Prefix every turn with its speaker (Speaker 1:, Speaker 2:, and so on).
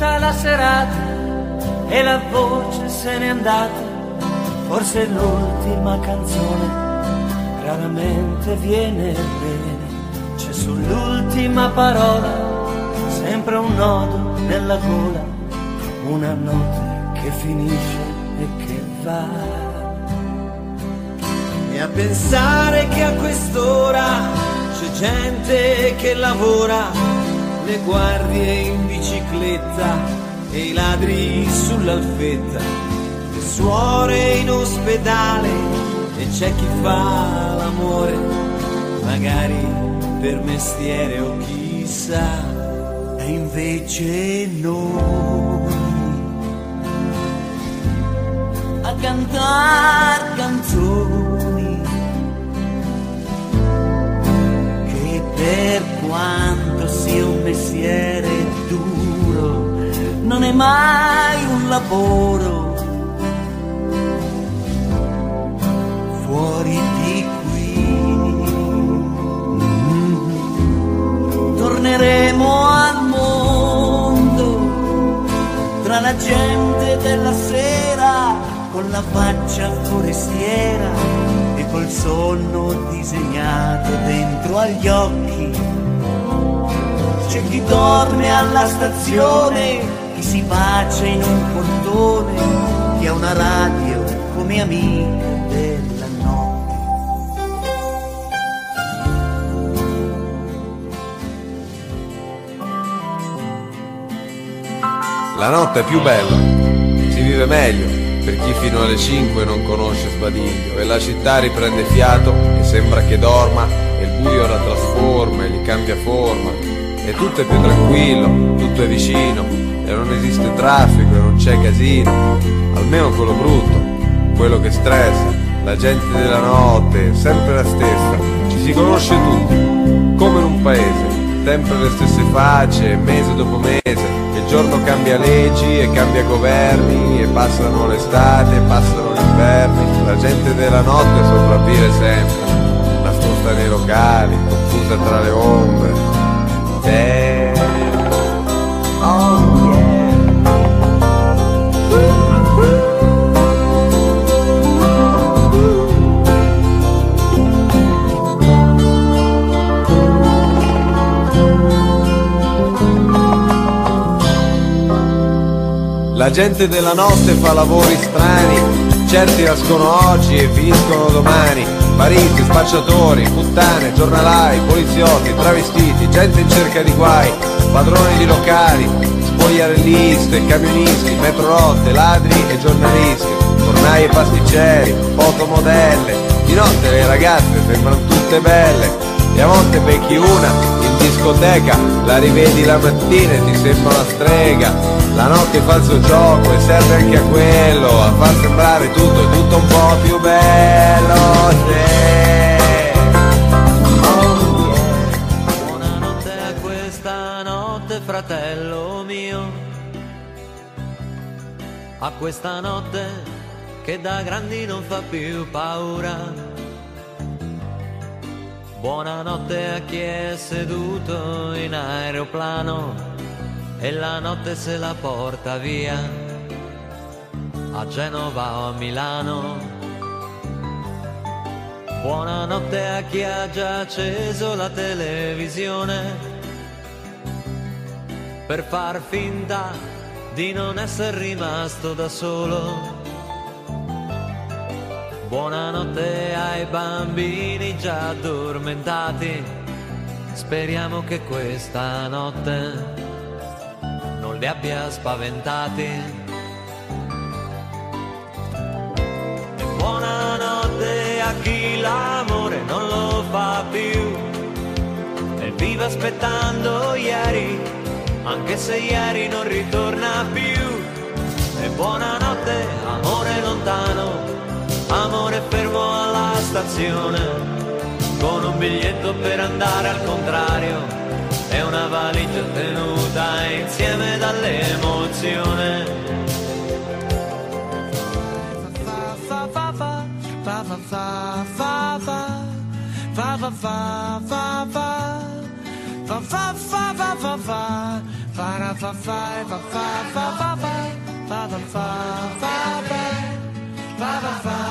Speaker 1: passata la serata e la voce se n'è andata, forse l'ultima canzone raramente viene bene. C'è sull'ultima parola sempre un nodo nella gola, una notte che finisce e che va. E a pensare che a quest'ora c'è gente che lavora, le guardie in bicicletta e i ladri sull'alfetta, le suore in ospedale e c'è chi fa l'amore, magari per mestiere o chissà. E invece noi a cantar canzoni che, per quanto sia un mestiere duro, non è mai un lavoro. Fuori di qui torneremo al mondo, tra la gente della sera, con la faccia forestiera e col sonno disegnato dentro agli occhi. C'è chi dorme alla stazione, chi si bacia in un portone, chi ha una radio come amica della notte.
Speaker 2: La notte è più bella, si vive meglio per chi fino alle 5 non conosce sbadiglio, e la città riprende fiato e sembra che dorma, e il buio la trasforma e gli cambia forma, e tutto è più tranquillo, tutto è vicino, e non esiste traffico e non c'è casino, almeno quello brutto, quello che stressa. La gente della notte è sempre la stessa, ci si conosce tutti, come in un paese, sempre le stesse facce, mese dopo mese. Il giorno cambia leggi e cambia governi, e passano l'estate e passano gli inverni. La gente della notte sopravvive sempre, nascosta nei locali, confusa tra le ombre. Oh yeah. La gente della notte fa lavori strani, certi nascono oggi e finiscono domani. Mariti, spacciatori, puttane, giornalai, poliziotti, travestiti, gente in cerca di guai, padroni di locali, spogliarelliste, camionisti, metrorotte, ladri e giornalisti, fornai e pasticceri, fotomodelle. Di notte le ragazze sembrano tutte belle, e a volte becchi una in discoteca, la rivedi la mattina e ti sembra una strega. La notte fa il suo gioco e serve anche a quello, a far sembrare tutto e tutto un po' più bello.
Speaker 1: Oh yeah. Buonanotte a questa notte, fratello mio, a questa notte che da grandi non fa più paura. Buonanotte a chi è seduto in aeroplano e la notte se la porta via a Genova o a Milano. Buonanotte a chi ha già acceso la televisione per far finta di non essere rimasto da solo. Buonanotte ai bambini già addormentati, speriamo che questa notte non li abbia spaventati. E buonanotte a chi l'amore non lo fa più e vive aspettando ieri, anche se ieri non ritorna più. E buonanotte amore lontano, amore fermo alla stazione, con un biglietto per andare al contrario e una valigia tenuta insieme dall'emozione. Fa fa fa fa fa fa fa fa fa fa fa fa fa fa fa fa fa fa fa fa
Speaker 3: fa fa fa fa fa fa fa fa fa fa fa fa fa fa